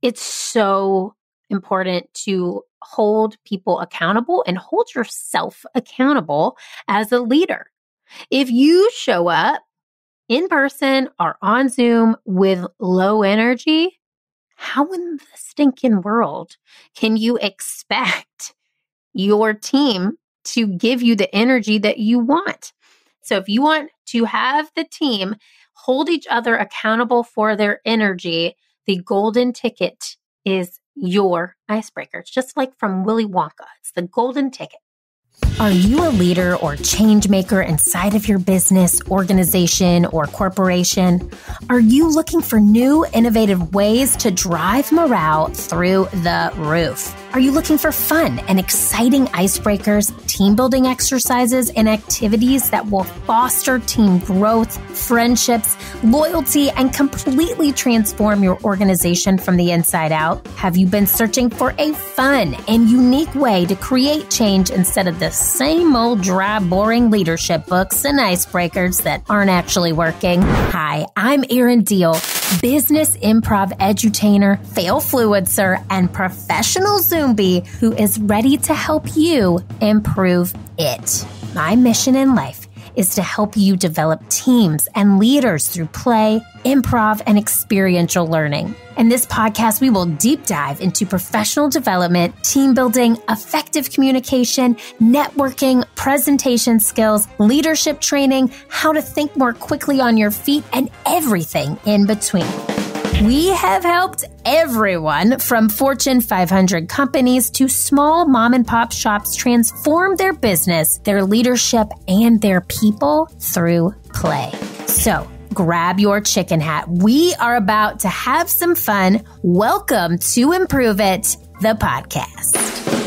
It's so important to hold people accountable and hold yourself accountable as a leader. If you show up in person or on Zoom with low energy, how in the stinking world can you expect your team to give you the energy that you want? So if you want to have the team hold each other accountable for their energy, the golden ticket is your icebreaker. It's just like from Willy Wonka. It's the golden ticket. Are you a leader or change maker inside of your business, organization, or corporation? Are you looking for new, innovative ways to drive morale through the roof? Are you looking for fun and exciting icebreakers, team building exercises, and activities that will foster team growth, friendships, loyalty, and completely transform your organization from the inside out? Have you been searching for a fun and unique way to create change instead of the same old dry, boring leadership books and icebreakers that aren't actually working? Hi, I'm Erin Deal, business improv edutainer, fail fluencer, and professional Zombie who is ready to help you improve it. My mission in life is to help you develop teams and leaders through play, improv, and experiential learning. In this podcast, we will deep dive into professional development, team building, effective communication, networking, presentation skills, leadership training, how to think more quickly on your feet, and everything in between. We have helped everyone from Fortune 500 companies to small mom and pop shops transform their business, their leadership, and their people through play. So grab your chicken hat. We are about to have some fun. Welcome to Improve It, the podcast.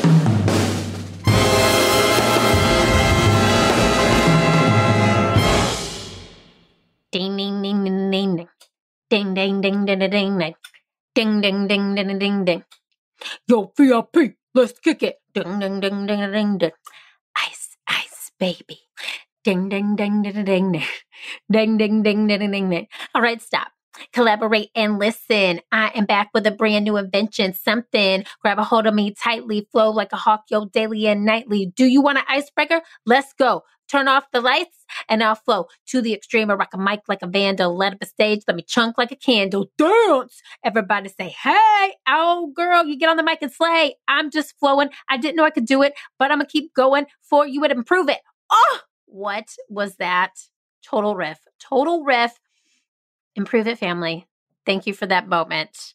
Ding, ding, ding, ding, ding, ding. Ding, ding, ding, ding, ding, ding, ding. Ding, ding, ding, ding, ding, ding. Yo, VIP, let's kick it. Ding, ding, ding, ding, ding, ding. Ice, ice, baby. Ding, ding, ding, ding, ding, ding. Ding, ding, ding, ding, ding, ding. All right, stop. Collaborate and listen. I am back with a brand new invention, something. Grab a hold of me tightly, flow like a hawk, yo, daily and nightly. Do you want an icebreaker? Let's go. Turn off the lights and I'll flow to the extreme. I rock a mic like a vandal. Let up a stage. Let me chunk like a candle. Dance. Everybody say, hey, oh girl, you get on the mic and slay. I'm just flowing. I didn't know I could do it, but I'm going to keep going for you and improve it. Oh, what was that? Total riff. Total riff. Improve it, family. Thank you for that moment.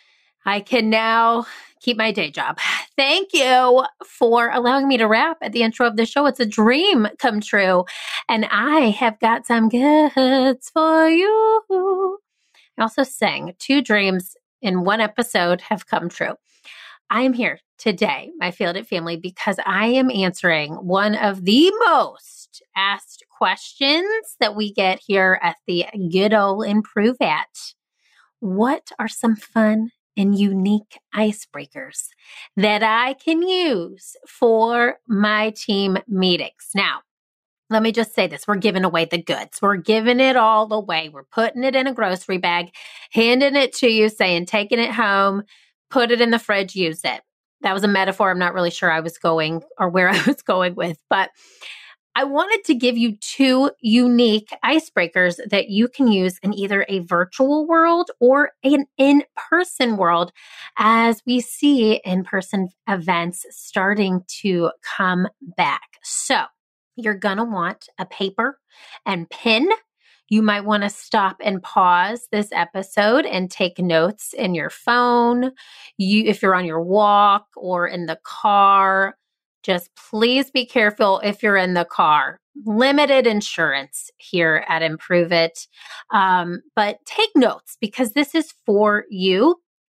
I can now keep my day job. Thank you for allowing me to rap at the intro of the show. It's a dream come true. And I have got some goods for you. I also sang 2 dreams in 1 episode have come true. I am here today, my Feel It family, because I am answering one of the most asked questions that we get here at the good old Improve It. What are some fun and unique icebreakers that I can use for my team meetings? Now, let me just say this. We're giving away the goods. We're giving it all away. We're putting it in a grocery bag, handing it to you, saying, taking it home, put it in the fridge, use it. That was a metaphor. I'm not really sure I was going or where I was going with, but I wanted to give you 2 unique icebreakers that you can use in either a virtual world or an in-person world as we see in-person events starting to come back. So you're going to want a paper and pen. You might want to stop and pause this episode and take notes in your phone. If you're on your walk or in the car, just please be careful if you're in the car. Limited insurance here at Improve It. But take notes because this is for you.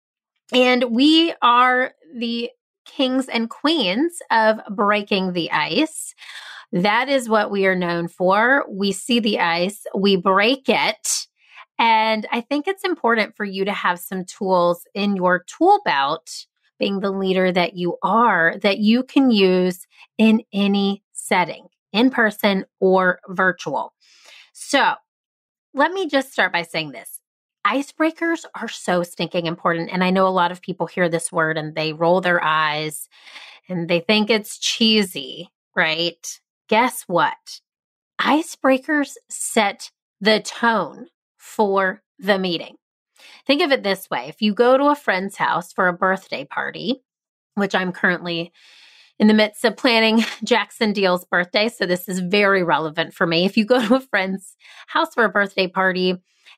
And we are the kings and queens of breaking the ice. That is what we are known for. We see the ice, we break it. And I think it's important for you to have some tools in your tool belt, being the leader that you are, that you can use in any setting, in person or virtual. So let me just start by saying this. Icebreakers are so stinking important. And I know a lot of people hear this word and they roll their eyes and they think it's cheesy, right? Guess what? Icebreakers set the tone for the meeting. Think of it this way. If you go to a friend's house for a birthday party, which I'm currently in the midst of planning Jackson Deal's birthday, so this is very relevant for me. If you go to a friend's house for a birthday party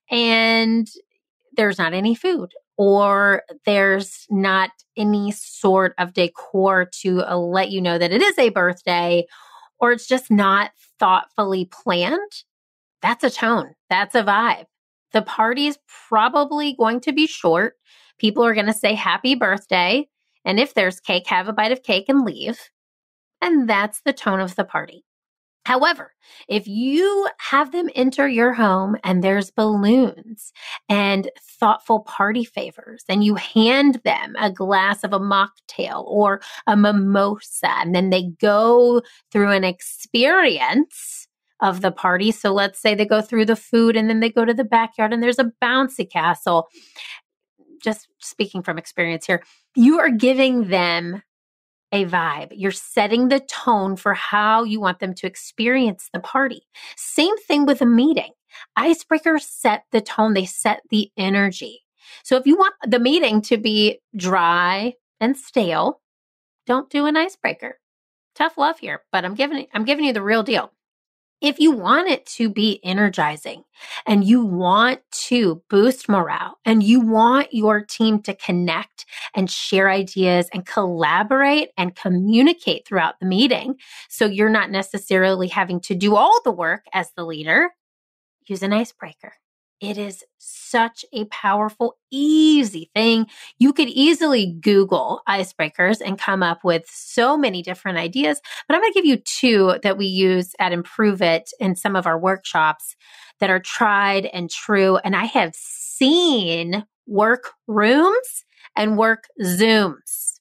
and there's not any food or there's not any sort of decor to let you know that it is a birthday, or it's just not thoughtfully planned, that's a tone. That's a vibe. The party's probably going to be short. People are going to say happy birthday. And if there's cake, have a bite of cake and leave. And that's the tone of the party. However, if you have them enter your home and there's balloons and thoughtful party favors, and you hand them a glass of a mocktail or a mimosa, and then they go through an experience of the party. So let's say they go through the food and then they go to the backyard and there's a bouncy castle. Just speaking from experience here, you are giving them a vibe. You're setting the tone for how you want them to experience the party. Same thing with a meeting. Icebreakers set the tone. They set the energy. So if you want the meeting to be dry and stale, don't do an icebreaker. Tough love here, but I'm giving you the real deal. If you want it to be energizing and you want to boost morale and you want your team to connect and share ideas and collaborate and communicate throughout the meeting, so you're not necessarily having to do all the work as the leader, use an icebreaker. It is such a powerful, easy thing. You could easily Google icebreakers and come up with so many different ideas, but I'm going to give you two that we use at Improve It in some of our workshops that are tried and true. And I have seen work rooms and work Zooms.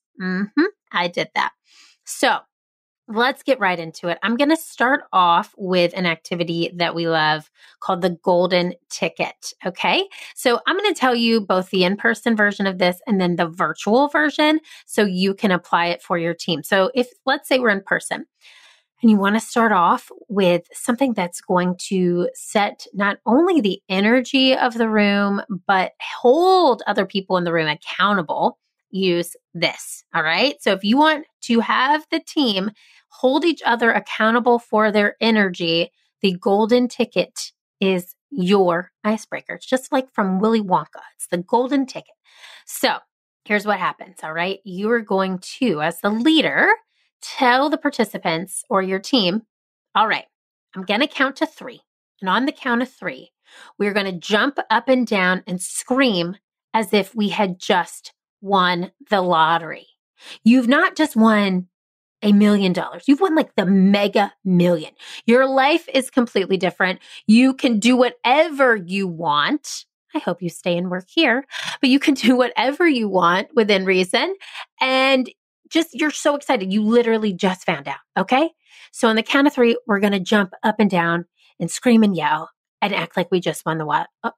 I did that. So let's get right into it. I'm going to start off with an activity that we love called the golden ticket. Okay. So I'm going to tell you both the in-person version of this and then the virtual version so you can apply it for your team. So if, let's say we're in person and you want to start off with something that's going to set not only the energy of the room, but hold other people in the room accountable, use this. All right. So if you want to have the team hold each other accountable for their energy, the golden ticket is your icebreaker. It's just like from Willy Wonka. It's the golden ticket. So here's what happens. All right. You are going to, as the leader, tell the participants or your team, all right, I'm going to count to 3. And on the count of 3, we're going to jump up and down and scream as if we had just won the lottery. You've not just won $1 million. You've won like the mega million. Your life is completely different. You can do whatever you want. I hope you stay and work here, but you can do whatever you want within reason. And just, you're so excited. You literally just found out. Okay. So on the count of 3, we're going to jump up and down and scream and yell and act like we just won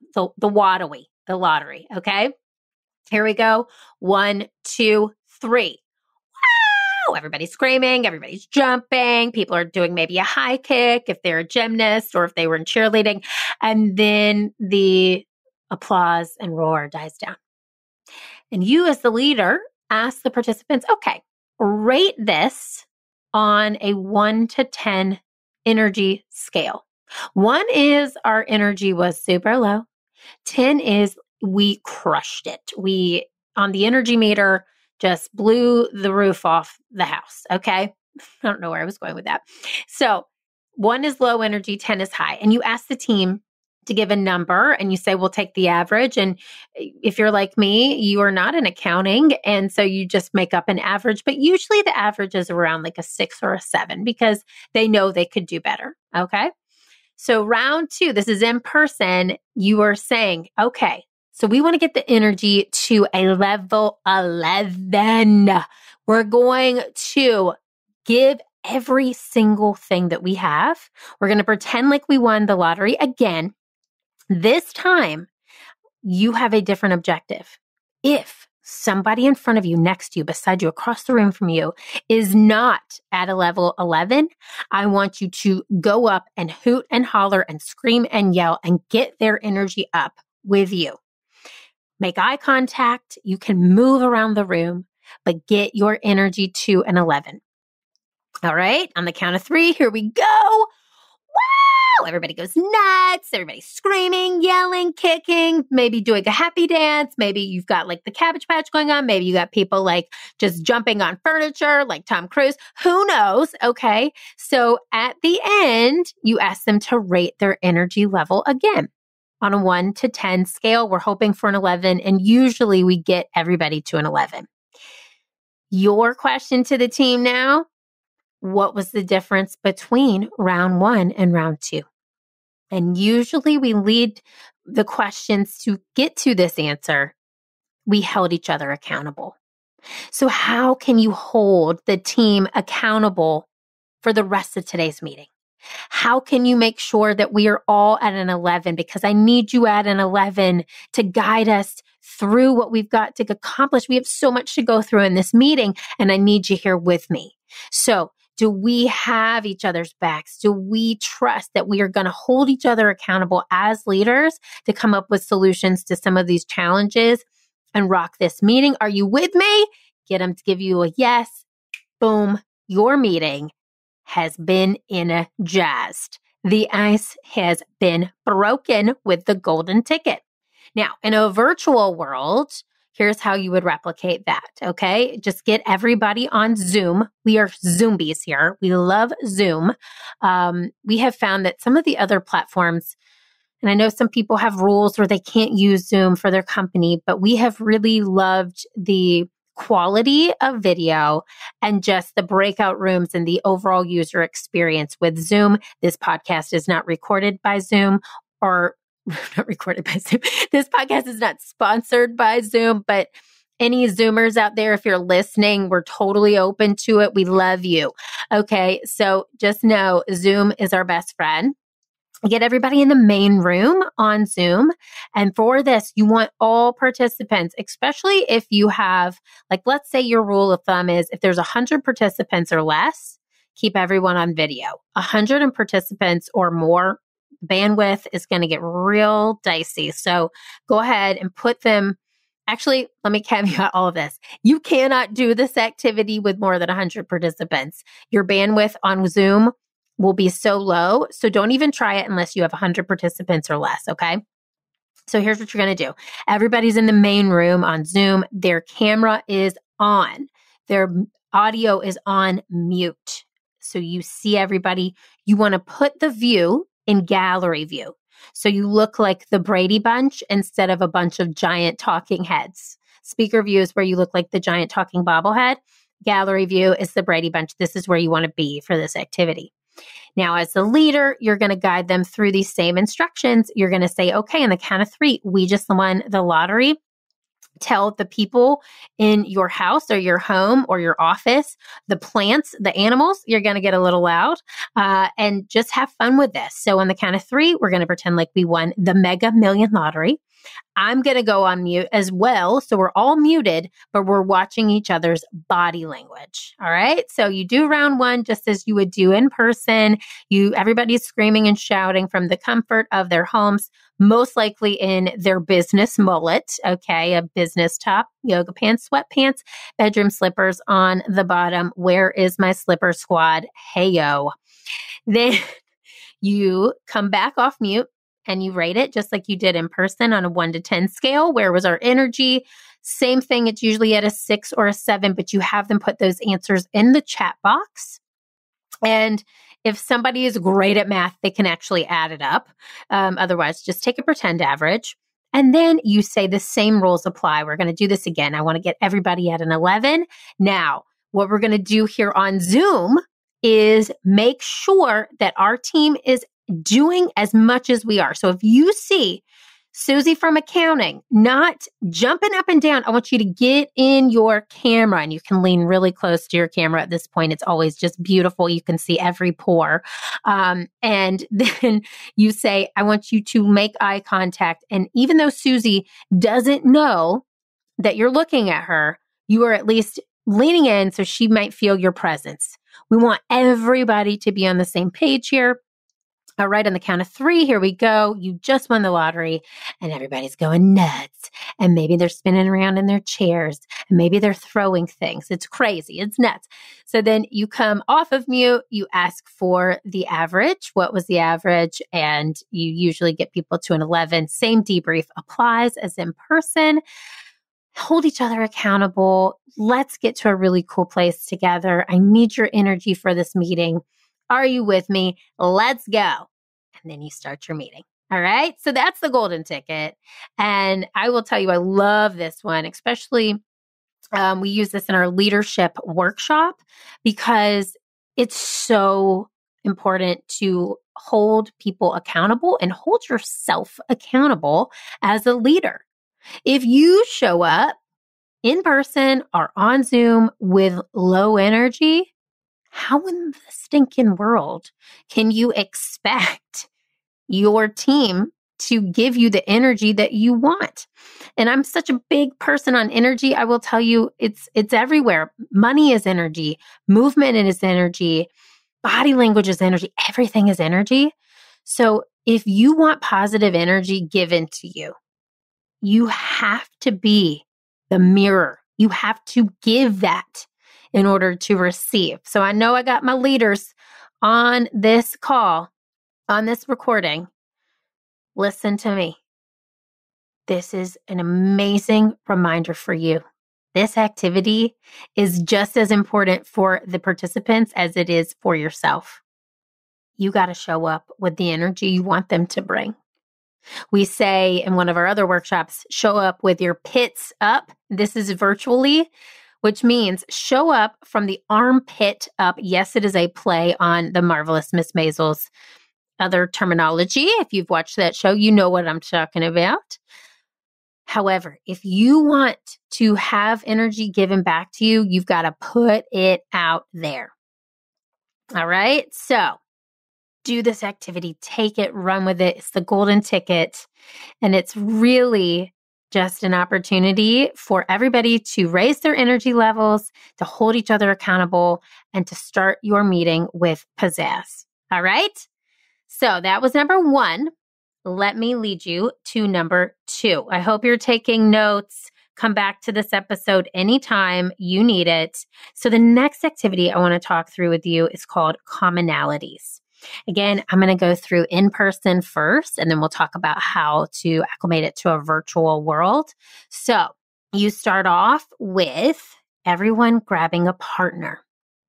the lottery. Okay. Here we go. 1, 2, 3. Everybody's screaming, everybody's jumping. People are doing maybe a high kick if they're a gymnast or if they were in cheerleading. And then the applause and roar dies down. And you as the leader ask the participants, okay, rate this on a 1 to 10 energy scale. 1 is our energy was super low. 10 is we crushed it. We, on the energy meter, just blew the roof off the house. Okay. I don't know where I was going with that. So 1 is low energy, 10 is high. And you ask the team to give a number and you say, we'll take the average. And if you're like me, you are not in accounting. And so you just make up an average, but usually the average is around like a 6 or a 7 because they know they could do better. Okay. So round 2, this is in person. You are saying, okay, so we want to get the energy to a level 11. We're going to give every single thing that we have. We're going to pretend like we won the lottery again. This time, you have a different objective. If somebody in front of you, next to you, beside you, across the room from you is not at a level 11, I want you to go up and hoot and holler and scream and yell and get their energy up with you. Make eye contact. You can move around the room, but get your energy to an 11. All right. On the count of 3, here we go. Wow! Everybody goes nuts. Everybody's screaming, yelling, kicking, maybe doing a happy dance. Maybe you've got like the Cabbage Patch going on. Maybe you got people like just jumping on furniture like Tom Cruise. Who knows? Okay. So at the end, you ask them to rate their energy level again. On a 1 to 10 scale, we're hoping for an 11, and usually we get everybody to an 11. Your question to the team now: what was the difference between round 1 and round 2? And usually we lead the questions to get to this answer. We held each other accountable. So how can you hold the team accountable for the rest of today's meeting? How can you make sure that we are all at an 11? Because I need you at an 11 to guide us through what we've got to accomplish. We have so much to go through in this meeting, and I need you here with me. So do we have each other's backs? Do we trust that we are going to hold each other accountable as leaders to come up with solutions to some of these challenges and rock this meeting? Are you with me? Get them to give you a yes. Boom. Your meeting has been energized. The ice has been broken with the golden ticket. Now, in a virtual world, here's how you would replicate that, okay? Just get everybody on Zoom. We are Zoombies here. We love Zoom. We have found that some of the other platforms, and I know some people have rules where they can't use Zoom for their company, but we have really loved the quality of video and just the breakout rooms and the overall user experience with Zoom. This podcast is not recorded by Zoom or not recorded by Zoom. This podcast is not sponsored by Zoom, but any Zoomers out there, if you're listening, we're totally open to it. We love you. Okay. So just know Zoom is our best friend. Get everybody in the main room on Zoom. And for this, you want all participants, especially if you have, like, let's say your rule of thumb is if there's 100 participants or less, keep everyone on video. 100 participants or more, bandwidth is going to get real dicey. So go ahead and put them. Actually, let me caveat all of this. You cannot do this activity with more than 100 participants. Your bandwidth on Zoom will be so low. So don't even try it unless you have 100 participants or less, okay? So here's what you're going to do. Everybody's in the main room on Zoom. Their camera is on. Their audio is on mute. So you see everybody. You want to put the view in gallery view. So you look like the Brady Bunch instead of a bunch of giant talking heads. Speaker view is where you look like the giant talking bobblehead. Gallery view is the Brady Bunch. This is where you want to be for this activity. Now, as the leader, you're going to guide them through these same instructions. You're going to say, okay, on the count of 3, we just won the lottery. Tell the people in your house or your home or your office, the plants, the animals, you're going to get a little loud and just have fun with this. So on the count of 3, we're going to pretend like we won the Mega Million Lottery. I'm going to go on mute as well. So we're all muted, but we're watching each other's body language. All right. So you do round 1 just as you would do in person. Everybody's screaming and shouting from the comfort of their homes, most likely in their business mullet. Okay. A business top, yoga pants, sweatpants, bedroom slippers on the bottom. Where is my slipper squad? Hey, yo. Then you come back off mute. And you rate it just like you did in person on a 1 to 10 scale. Where was our energy? Same thing. It's usually at a 6 or a 7, but you have them put those answers in the chat box. And if somebody is great at math, they can actually add it up. Otherwise, just take a pretend average. And then you say the same rules apply. We're going to do this again. I want to get everybody at an 11. Now, what we're going to do here on Zoom is make sure that our team is doing as much as we are. So if you see Susie from accounting, not jumping up and down. I want you to get in your camera, and you can lean really close to your camera at this point. It's always just beautiful. You can see every pore. And then you say, I want you to make eye contact. And even though Susie doesn't know that you're looking at her, you are at least leaning in so she might feel your presence. We want everybody to be on the same page here. All right, on the count of 3, here we go. You just won the lottery and everybody's going nuts. And maybe they're spinning around in their chairs and maybe they're throwing things. It's crazy. It's nuts. So then you come off of mute, you ask for the average. What was the average? And you usually get people to an 11. Same debrief applies as in person. Hold each other accountable. Let's get to a really cool place together. I need your energy for this meeting. Are you with me? Let's go. And then you start your meeting. All right. So that's the golden ticket. And I will tell you, I love this one, especially we use this in our leadership workshop because it's so important to hold people accountable and hold yourself accountable as a leader. If you show up in person or on Zoom with low energy, how in the stinking world can you expect your team to give you the energy that you want? And I'm such a big person on energy. I will tell you, it's everywhere. Money is energy. Movement is energy. Body language is energy. Everything is energy. So if you want positive energy given to you, you have to be the mirror. You have to give that in order to receive. So I know I got my leaders on this call, on this recording. Listen to me. This is an amazing reminder for you. This activity is just as important for the participants as it is for yourself. You got to show up with the energy you want them to bring. We say in one of our other workshops, show up with your pits up. This is virtually, which means show up from the armpit up. Yes, it is a play on the Marvelous Miss Maisel's other terminology. If you've watched that show, you know what I'm talking about. However, if you want to have energy given back to you, you've got to put it out there. All right. So do this activity, take it, run with it. It's the golden ticket. And it's really just an opportunity for everybody to raise their energy levels, to hold each other accountable, and to start your meeting with pizzazz. All right? So that was number 1. Let me lead you to number 2. I hope you're taking notes. Come back to this episode anytime you need it. So the next activity I want to talk through with you is called commonalities. Again, I'm going to go through in person first, and then we'll talk about how to acclimate it to a virtual world. So you start off with everyone grabbing a partner.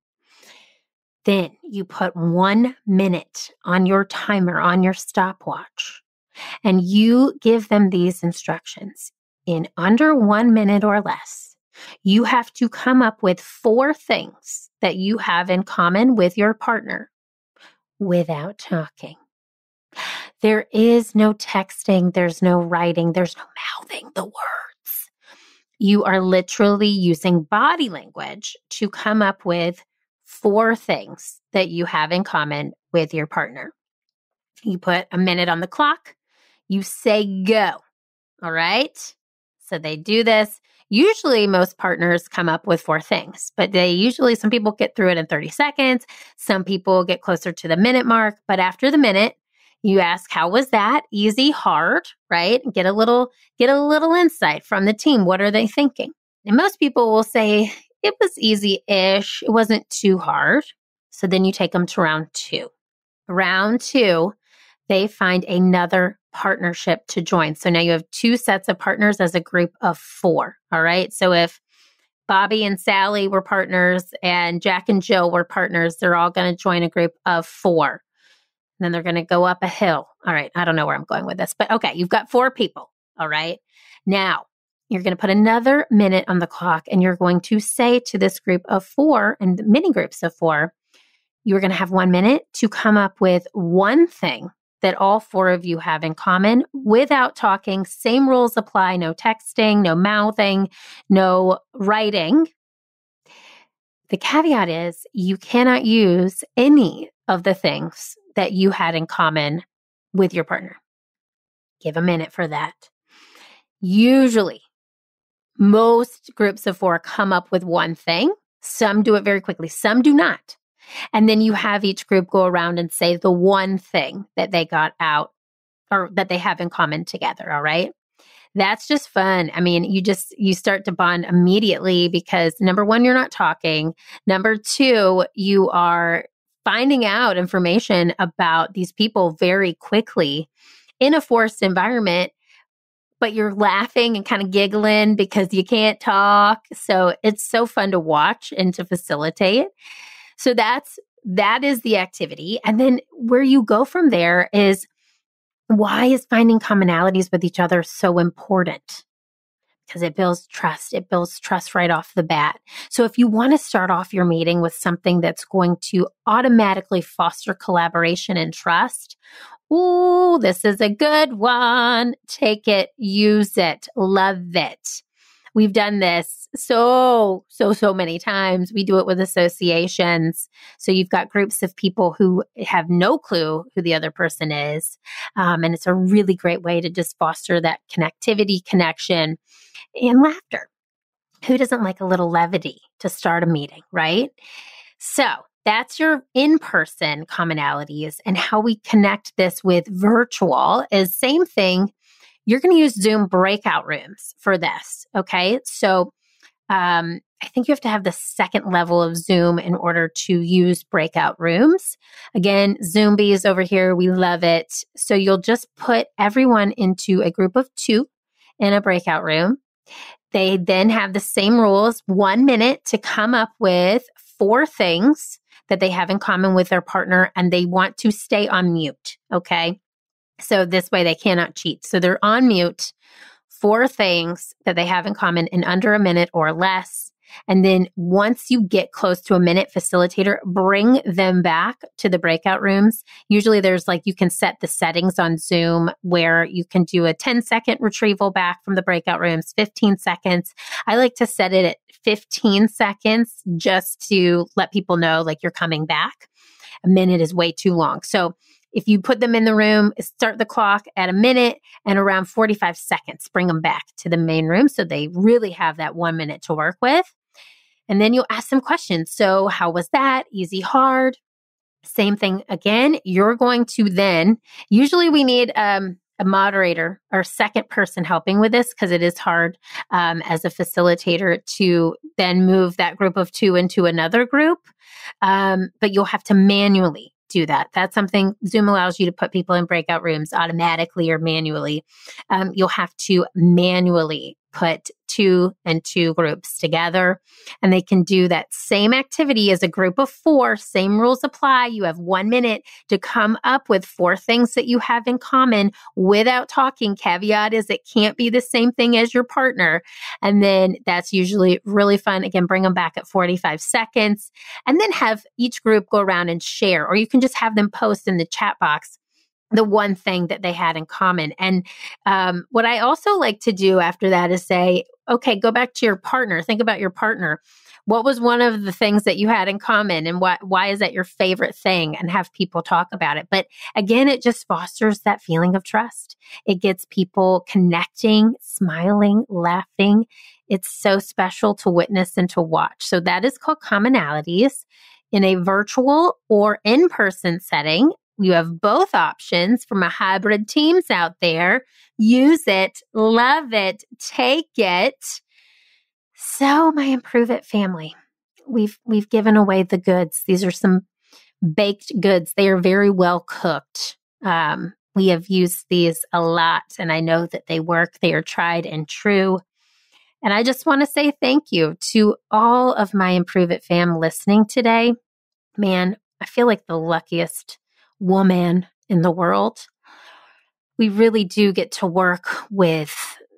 Then you put 1 minute on your timer, on your stopwatch, and you give them these instructions. In under 1 minute or less, you have to come up with 4 things that you have in common with your partner without talking. There is no texting, there's no writing, there's no mouthing the words. You are literally using body language to come up with 4 things that you have in common with your partner. You put a minute on the clock, you say go. All right? So they do this. Usually most partners come up with 4 things, but some people get through it in 30 seconds. Some people get closer to the minute mark, but after the minute, you ask, how was that? Easy, hard, right? Get a little insight from the team. What are they thinking? And most people will say, it was easy-ish. It wasn't too hard. So then you take them to round 2. Round 2, they find another partnership to join. So now you have 2 sets of partners as a group of 4. All right. So if Bobby and Sally were partners and Jack and Jill were partners, they're all going to join a group of 4. And then they're going to go up a hill. All right. I don't know where I'm going with this, but okay. You've got 4 people. All right. Now you're going to put another minute on the clock and you're going to say to this group of 4 and mini groups of 4, you're going to have 1 minute to come up with 1 thing that all four of you have in common without talking. Same rules apply, no texting, no mouthing, no writing. The caveat is you cannot use any of the things that you had in common with your partner. Give a minute for that. Usually, most groups of four come up with one thing. Some do it very quickly, some do not. And then you have each group go around and say the one thing that they got out or that they have in common together, all right? That's just fun. I mean, you start to bond immediately because number one, you're not talking. Number two, you are finding out information about these people very quickly in a forced environment, but you're laughing and kind of giggling because you can't talk. So it's so fun to watch and to facilitate. So that is the activity. And then where you go from there is, why is finding commonalities with each other so important? Because it builds trust. It builds trust right off the bat. So if you want to start off your meeting with something that's going to automatically foster collaboration and trust, ooh, this is a good one. Take it, use it, love it. We've done this so many times. We do it with associations. So you've got groups of people who have no clue who the other person is. And it's a really great way to just foster that connectivity, connection, and laughter. Who doesn't like a little levity to start a meeting, right? So that's your in-person commonalities. And how we connect this with virtual is same thing. You're going to use Zoom breakout rooms for this, okay? So I think you have to have the second level of Zoom in order to use breakout rooms. Again, Zoombies over here, we love it. So you'll just put everyone into a group of 2 in a breakout room. They then have the same rules, 1 minute to come up with 4 things that they have in common with their partner, and they want to stay on mute, okay? So this way they cannot cheat. So they're on mute, 4 things that they have in common in under a minute or less. And then once you get close to a minute, facilitator, bring them back to the breakout rooms. Usually there's you can set the settings on Zoom where you can do a 10-second retrieval back from the breakout rooms, 15 seconds. I like to set it at 15 seconds just to let people know you're coming back. A minute is way too long. So if you put them in the room, start the clock at a minute and around 45 seconds, bring them back to the main room so they really have that 1 minute to work with. And then you'll ask them questions. So how was that? Easy, hard? Same thing again. You're going to then, usually we need a moderator or second person helping with this because it is hard as a facilitator to then move that group of 2 into another group. But you'll have to manually do that. That's something Zoom allows you to put people in breakout rooms automatically or manually. You'll have to manually put 2 and 2 groups together, and they can do that same activity as a group of 4. Same rules apply. You have 1 minute to come up with 4 things that you have in common without talking. Caveat is it can't be the same thing as your partner. And then that's usually really fun. Again, bring them back at 45 seconds and then have each group go around and share, or you can just have them post in the chat box the one thing that they had in common. And what I also like to do after that is say, okay, go back to your partner. Think about your partner. What was one of the things that you had in common, and why is that your favorite thing? And have people talk about it. But again, it just fosters that feeling of trust. It gets people connecting, smiling, laughing. It's so special to witness and to watch. So that is called commonalities. In a virtual or in-person setting, you have both options from a hybrid teams out there. Use it, love it, take it. So my Improve It family, we've given away the goods. These are some baked goods. They are very well cooked. We have used these a lot, and I know that they work. They are tried and true. And I just want to say thank you to all of my Improve It fam listening today. Man, I feel like the luckiest woman in the world. We really do get to work with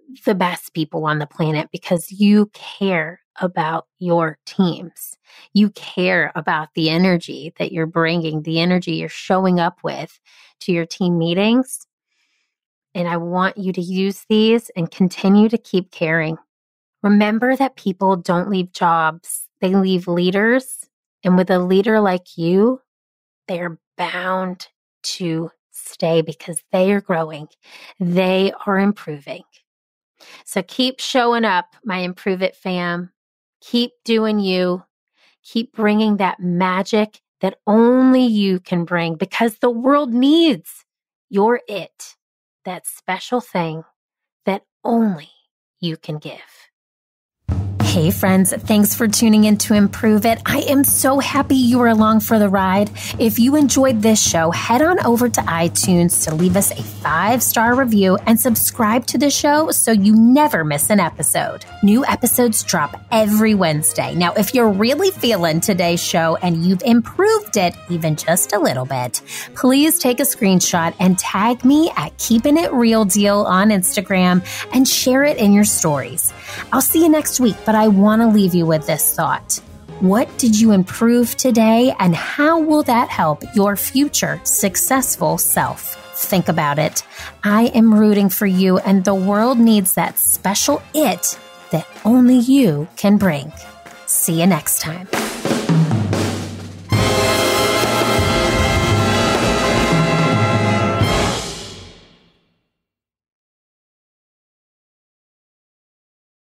the best people on the planet because you care about your teams. You care about the energy that you're bringing, the energy you're showing up with to your team meetings. And I want you to use these and continue to keep caring. Remember that people don't leave jobs. They leave leaders. And with a leader like you, they are bound to stay because they are growing. They are improving. So keep showing up, my Improve It fam. Keep doing you. Keep bringing that magic that only you can bring because the world needs your it, that special thing that only you can give. Hey friends, thanks for tuning in to Improve It. I am so happy you are along for the ride. If you enjoyed this show, head on over to iTunes to leave us a 5-star review and subscribe to the show so you never miss an episode. New episodes drop every Wednesday. Now, if you're really feeling today's show and you've improved it even just a little bit, please take a screenshot and tag me at Keeping It Real Deal on Instagram and share it in your stories. I'll see you next week, but I want to leave you with this thought. What did you improve today, and how will that help your future successful self? Think about it. I am rooting for you, and the world needs that special it that only you can bring. See you next time.